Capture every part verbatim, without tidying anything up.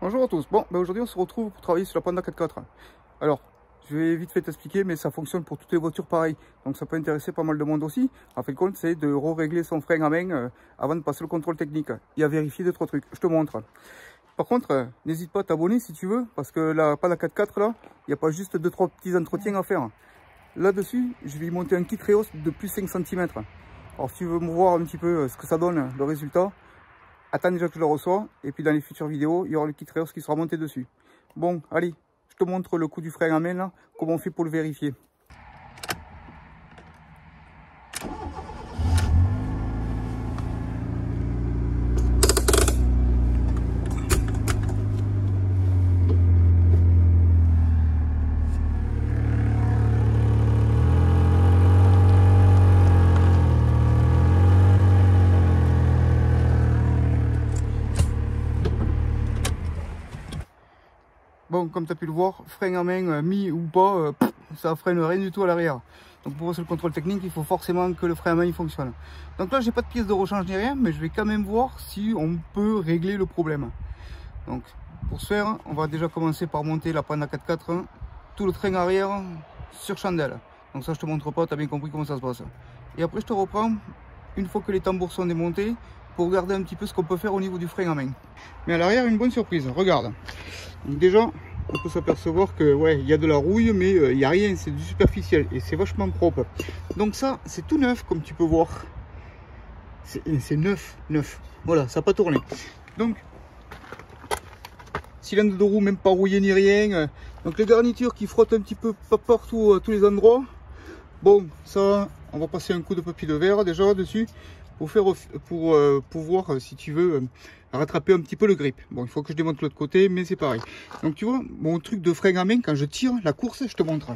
Bonjour à tous. Bon, ben aujourd'hui on se retrouve pour travailler sur la Panda quatre quatre. Alors, je vais vite fait t'expliquer, mais ça fonctionne pour toutes les voitures pareil. Donc ça peut intéresser pas mal de monde aussi. En fait, compte, c'est de re-régler son frein à main euh, avant de passer le contrôle technique et à vérifier deux trois trucs. Je te montre. Par contre, euh, n'hésite pas à t'abonner si tu veux, parce que la Panda quatre quatre là, il n'y a pas juste deux trois petits entretiens à faire. Là-dessus, je vais y monter un kit Reos de plus cinq centimètres. Alors si tu veux me voir un petit peu ce que ça donne, le résultat, attends déjà que je le reçois, et puis dans les futures vidéos, il y aura le kit Reos qui sera monté dessus. Bon, allez, je te montre le coup du frein à main là, comment on fait pour le vérifier. Bon, comme tu as pu le voir, frein à main euh, mis ou pas, euh, pff, ça freine rien du tout à l'arrière. Donc pour passer le contrôle technique, il faut forcément que le frein à main il fonctionne. Donc là, j'ai pas de pièce de rechange ni rien, mais je vais quand même voir si on peut régler le problème. Donc pour ce faire, on va déjà commencer par monter la Panda quatre quatre, hein, tout le train arrière sur chandelle. Donc ça, je te montre pas, tu as bien compris comment ça se passe. Et après, je te reprends une fois que les tambours sont démontés pour regarder un petit peu ce qu'on peut faire au niveau du frein à main. Mais à l'arrière, une bonne surprise, regarde. Donc déjà, on peut s'apercevoir que ouais, il y a de la rouille, mais euh, il n'y a rien, c'est du superficiel et c'est vachement propre. Donc ça, c'est tout neuf, comme tu peux voir. C'est neuf, neuf. Voilà, ça n'a pas tourné. Donc, cylindre de roue même pas rouillé ni rien. Donc les garnitures qui frottent un petit peu pas partout à tous les endroits. Bon, ça, on va passer un coup de papier de verre déjà dessus pour faire pour euh, pouvoir, si tu veux, euh, rattraper un petit peu le grip. Bon, il faut que je démonte l'autre côté, mais c'est pareil. Donc tu vois, mon truc de frein à main, quand je tire la course, je te montre.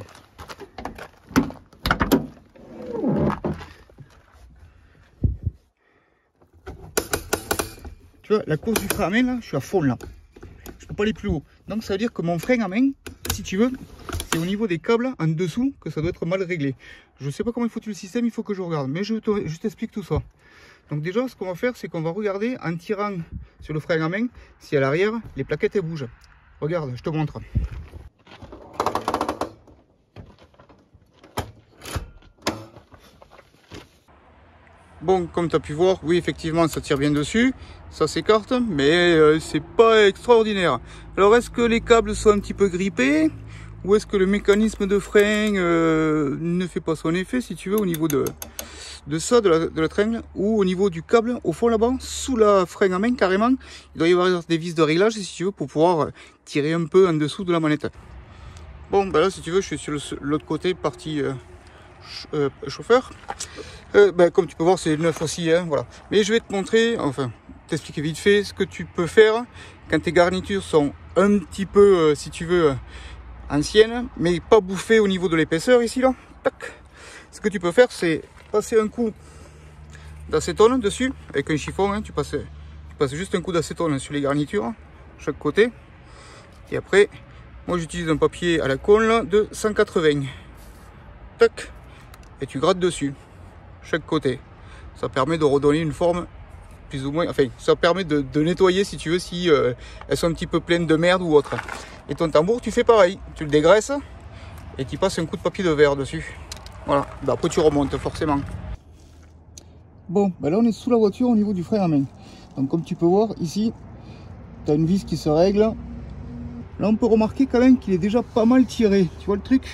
Tu vois, la course du frein à main, là, je suis à fond là. Je peux pas aller plus haut. Donc ça veut dire que mon frein à main, si tu veux, c'est au niveau des câbles en dessous que ça doit être mal réglé. Je sais pas comment il faut tuer le système, il faut que je regarde. Mais je t'explique tout ça. Donc déjà, ce qu'on va faire, c'est qu'on va regarder en tirant sur le frein à main si à l'arrière, les plaquettes elles bougent. Regarde, je te montre. Bon, comme tu as pu voir, oui, effectivement, ça tire bien dessus, ça s'écarte, mais euh, c'est pas extraordinaire. Alors, est-ce que les câbles sont un petit peu grippés? Ou est-ce que le mécanisme de frein euh, ne fait pas son effet, si tu veux, au niveau de, de ça, de la, de la traîne, ou au niveau du câble, au fond là-bas, sous la frein à main, carrément, il doit y avoir des vis de réglage, si tu veux, pour pouvoir tirer un peu en dessous de la manette. Bon, ben là, si tu veux, je suis sur l'autre côté, partie euh, ch euh, chauffeur. Euh, ben, comme tu peux voir, c'est neuf aussi, hein, voilà. Mais je vais te montrer, enfin, t'expliquer vite fait ce que tu peux faire quand tes garnitures sont un petit peu, euh, si tu veux, anciennes, mais pas bouffées au niveau de l'épaisseur ici, là. Tac. Ce que tu peux faire, c'est passer un coup d'acétone dessus, avec un chiffon, hein, tu, passes, tu passes juste un coup d'acétone sur les garnitures, chaque côté. Et après, moi j'utilise un papier à la colle de cent quatre-vingts. Tac. Et tu grattes dessus, chaque côté. Ça permet de redonner une forme plus ou moins, enfin ça permet de, de nettoyer si tu veux, si euh, elles sont un petit peu pleines de merde ou autre. Et ton tambour, tu fais pareil, tu le dégraisses et tu passes un coup de papier de verre dessus. Voilà, ben après tu remontes forcément. Bon, ben là on est sous la voiture au niveau du frein à main. Donc comme tu peux voir ici, tu as une vis qui se règle. Là on peut remarquer quand même qu'il est déjà pas mal tiré, tu vois le truc.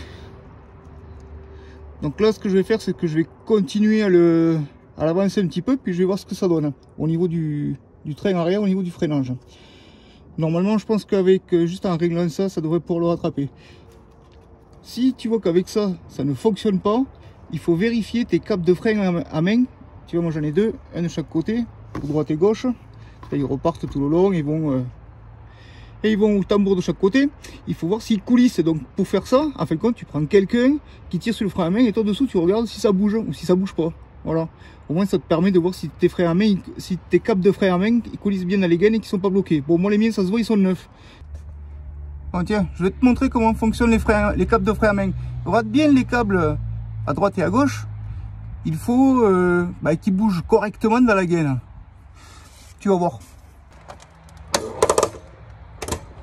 Donc là ce que je vais faire, c'est que je vais continuer à le à l'avancer un petit peu, puis je vais voir ce que ça donne au niveau du, du train arrière, au niveau du freinage. Normalement je pense qu'avec juste en réglant ça, ça devrait pouvoir le rattraper. Si tu vois qu'avec ça, ça ne fonctionne pas, il faut vérifier tes câbles de frein à main. Tu vois, moi j'en ai deux, un de chaque côté, droite et gauche. Là, ils repartent tout le long, ils vont, euh, et ils vont au tambour de chaque côté. Il faut voir s'ils coulissent. Donc pour faire ça, en fin de compte, tu prends quelqu'un qui tire sur le frein à main et toi dessous, tu regardes si ça bouge ou si ça bouge pas. Voilà. Au moins ça te permet de voir si tes freins à main, si tes câbles de frein à main, ils coulissent bien dans les gaines et qu'ils sont pas bloqués. Bon, moi les miens, ça se voit, ils sont neufs. Bon, tiens, je vais te montrer comment fonctionnent les, freins, les câbles de frein à main. Regarde bien les câbles à droite et à gauche. Il faut euh, bah, qu'ils bougent correctement dans la gaine. Tu vas voir.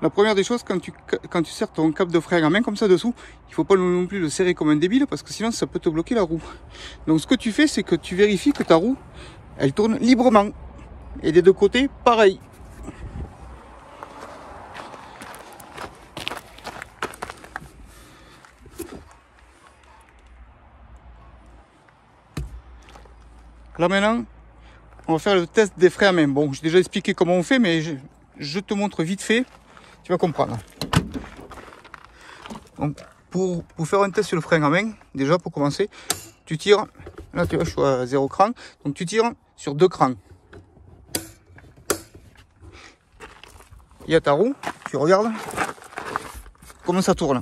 La première des choses, quand tu, quand tu serres ton câble de frein à main comme ça dessous, il faut pas non plus le serrer comme un débile parce que sinon ça peut te bloquer la roue. Donc ce que tu fais, c'est que tu vérifies que ta roue, elle tourne librement. Et des deux côtés, pareil. Là maintenant, on va faire le test des freins à main. Bon, j'ai déjà expliqué comment on fait, mais je, je te montre vite fait, tu vas comprendre. Donc, pour, pour faire un test sur le frein à main, déjà pour commencer, tu tires, là tu vois je suis à zéro cran, donc tu tires sur deux crans. Il y a ta roue, tu regardes comment ça tourne.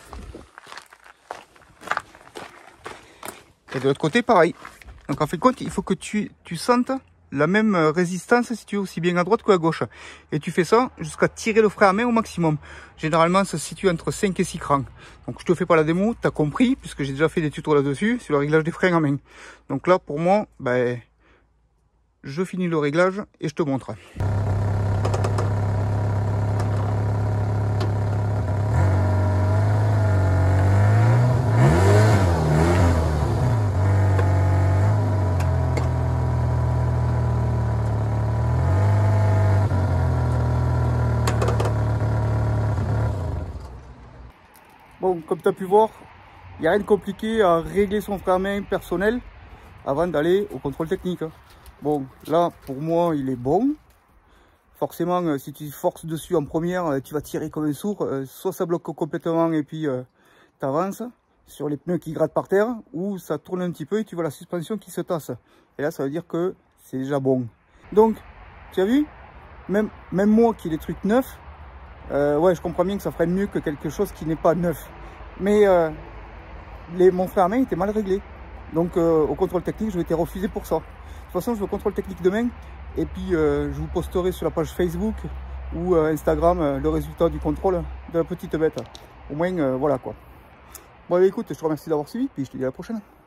Et de l'autre côté pareil. Donc en fait compte, il faut que tu, tu sentes la même résistance si tu es aussi bien à droite que à gauche. Et tu fais ça jusqu'à tirer le frein à main au maximum. Généralement ça se situe entre cinq et six crans. Donc je te fais pas la démo, tu as compris, puisque j'ai déjà fait des tutos là-dessus, sur le réglage des freins à main. Donc là pour moi, ben, je finis le réglage et je te montre. Bon, comme tu as pu voir, il n'y a rien de compliqué à régler son frein à main personnel avant d'aller au contrôle technique. Bon, là, pour moi, il est bon. Forcément, si tu forces dessus en première, tu vas tirer comme un sourd. Soit ça bloque complètement et puis euh, tu avances sur les pneus qui grattent par terre, ou ça tourne un petit peu et tu vois la suspension qui se tasse. Et là, ça veut dire que c'est déjà bon. Donc, tu as vu, même, même moi qui ai des trucs neufs, Euh, ouais, je comprends bien que ça freine mieux que quelque chose qui n'est pas neuf. Mais euh, les, mon frein à main était mal réglé. Donc euh, au contrôle technique, je vais été refusé pour ça. De toute façon, je vais au contrôle technique demain. Et puis euh, je vous posterai sur la page Facebook ou euh, Instagram euh, le résultat du contrôle de la petite bête. Au moins, euh, voilà quoi. Bon, allez, écoute, je te remercie d'avoir suivi. Puis je te dis à la prochaine.